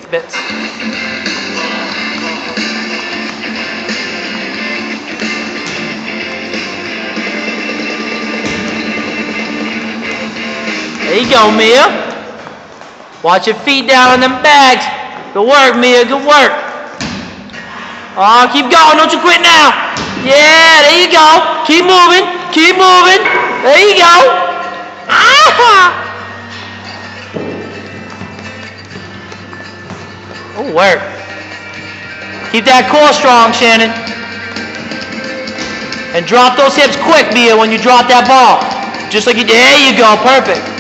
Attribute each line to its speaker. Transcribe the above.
Speaker 1: bits. There you go, Mia. Watch your feet down on them bags. Good work, Mia. Good work. Oh, keep going. Don't you quit now. Yeah, there you go. Keep moving. Keep moving. There you go. Ah! Good work. Keep that core strong, Shannon. And drop those hips quick, Mia, when you drop that ball. Just like you did. There you go. Perfect.